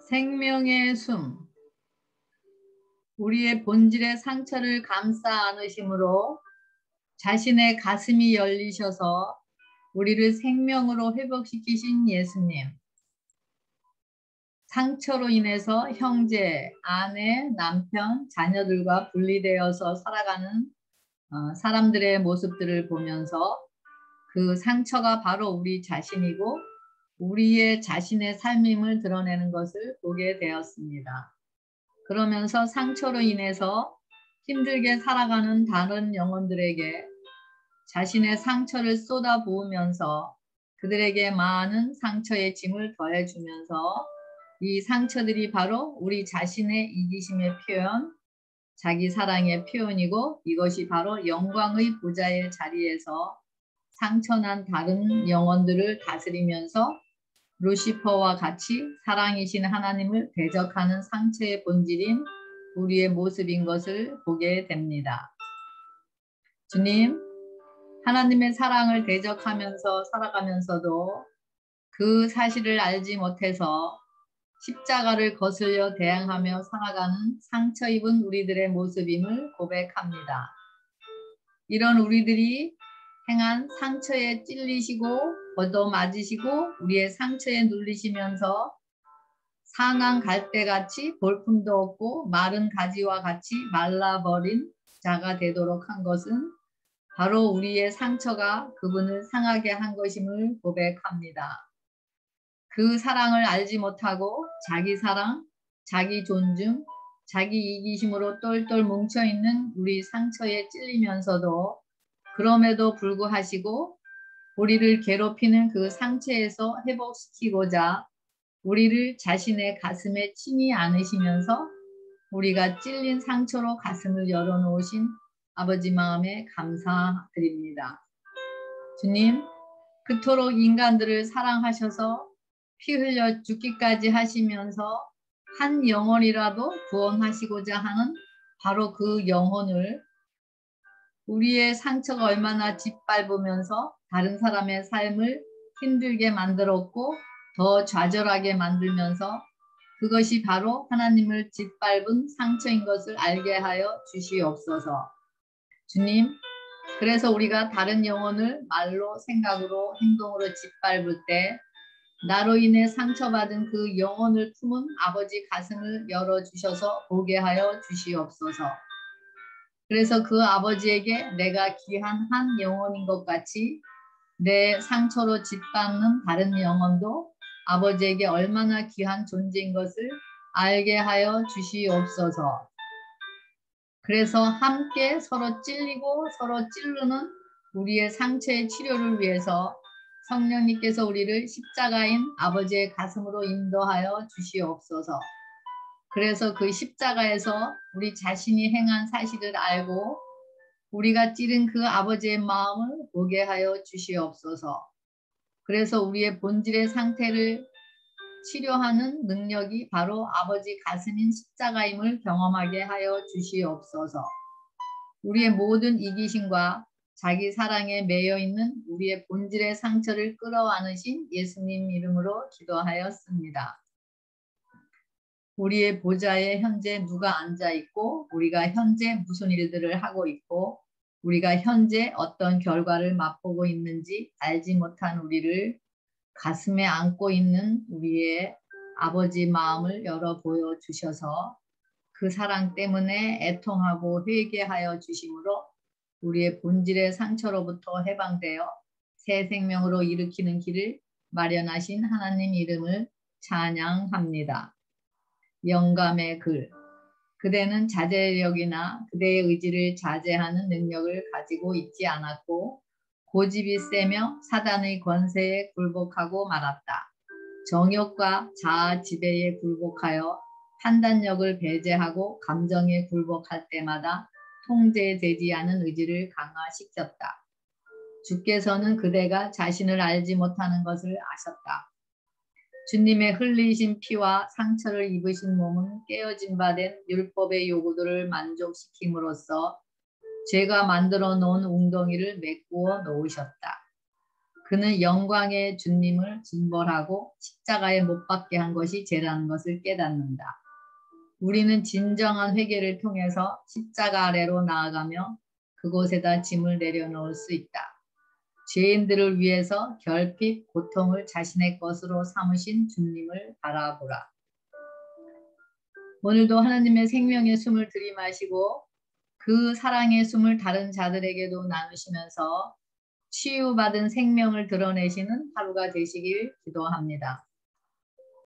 생명의 숨, 우리의 본질의 상처를 감싸 안으심으로 자신의 가슴이 열리셔서 우리를 생명으로 회복시키신 예수님. 상처로 인해서 형제, 아내, 남편, 자녀들과 분리되어서 살아가는 사람들의 모습들을 보면서 그 상처가 바로 우리 자신이고 우리의 자신의 삶임을 드러내는 것을 보게 되었습니다. 그러면서 상처로 인해서 힘들게 살아가는 다른 영혼들에게 자신의 상처를 쏟아부으면서 그들에게 많은 상처의 짐을 더해주면서 이 상처들이 바로 우리 자신의 이기심의 표현, 자기 사랑의 표현이고 이것이 바로 영광의 보좌의 자리에서 상처난 다른 영혼들을 다스리면서 루시퍼와 같이 사랑이신 하나님을 대적하는 상처의 본질인 우리의 모습인 것을 보게 됩니다. 주님, 하나님의 사랑을 대적하면서 살아가면서도 그 사실을 알지 못해서 십자가를 거슬려 대항하며 살아가는 상처 입은 우리들의 모습임을 고백합니다. 이런 우리들이 행한 상처에 찔리시고 얻어맞으시고 우리의 상처에 눌리시면서 상한 갈대같이 볼품도 없고 마른 가지와 같이 말라버린 자가 되도록 한 것은 바로 우리의 상처가 그분을 상하게 한 것임을 고백합니다. 그 사랑을 알지 못하고 자기 사랑, 자기 존중, 자기 이기심으로 똘똘 뭉쳐있는 우리 상처에 찔리면서도 그럼에도 불구하시고 우리를 괴롭히는 그 상처에서 회복시키고자 우리를 자신의 가슴에 침이 않으시면서 우리가 찔린 상처로 가슴을 열어놓으신 아버지 마음에 감사드립니다. 주님, 그토록 인간들을 사랑하셔서 피 흘려 죽기까지 하시면서 한 영혼이라도 구원하시고자 하는 바로 그 영혼을 우리의 상처가 얼마나 짓밟으면서 다른 사람의 삶을 힘들게 만들었고 더 좌절하게 만들면서 그것이 바로 하나님을 짓밟은 상처인 것을 알게 하여 주시옵소서. 주님, 그래서 우리가 다른 영혼을 말로, 생각으로, 행동으로 짓밟을 때 나로 인해 상처받은 그 영혼을 품은 아버지 가슴을 열어주셔서 보게 하여 주시옵소서. 그래서 그 아버지에게 내가 귀한 한 영혼인 것 같이 내 상처로 짓밟는 다른 영혼도 아버지에게 얼마나 귀한 존재인 것을 알게 하여 주시옵소서. 그래서 함께 서로 찔리고 서로 찌르는 우리의 상처의 치료를 위해서 성령님께서 우리를 십자가인 아버지의 가슴으로 인도하여 주시옵소서. 그래서 그 십자가에서 우리 자신이 행한 사실을 알고 우리가 찌른 그 아버지의 마음을 보게 하여 주시옵소서. 그래서 우리의 본질의 상태를 치료하는 능력이 바로 아버지 가슴인 십자가임을 경험하게 하여 주시옵소서. 우리의 모든 이기심과 자기 사랑에 매여 있는 우리의 본질의 상처를 끌어안으신 예수님 이름으로 기도하였습니다. 우리의 보좌에 현재 누가 앉아 있고 우리가 현재 무슨 일들을 하고 있고 우리가 현재 어떤 결과를 맛보고 있는지 알지 못한 우리를 가슴에 안고 있는 우리의 아버지 마음을 열어 보여주셔서 그 사랑 때문에 애통하고 회개하여 주심으로 우리의 본질의 상처로부터 해방되어 새 생명으로 일으키는 길을 마련하신 하나님 이름을 찬양합니다. 영감의 글. 그대는 자제력이나 그대의 의지를 자제하는 능력을 가지고 있지 않았고 고집이 세며 사단의 권세에 굴복하고 말았다. 정욕과 자아 지배에 굴복하여 판단력을 배제하고 감정에 굴복할 때마다 통제되지 않은 의지를 강화시켰다. 주께서는 그대가 자신을 알지 못하는 것을 아셨다. 주님의 흘리신 피와 상처를 입으신 몸은 깨어진 바 된 율법의 요구들을 만족시킴으로써 죄가 만들어 놓은 웅덩이를 메꾸어 놓으셨다. 그는 영광의 주님을 징벌하고 십자가에 못 박게 한 것이 죄라는 것을 깨닫는다. 우리는 진정한 회개를 통해서 십자가 아래로 나아가며 그곳에다 짐을 내려놓을 수 있다. 죄인들을 위해서 결핍, 고통을 자신의 것으로 삼으신 주님을 바라보라. 오늘도 하나님의 생명의 숨을 들이마시고 그 사랑의 숨을 다른 자들에게도 나누시면서 치유받은 생명을 드러내시는 하루가 되시길 기도합니다.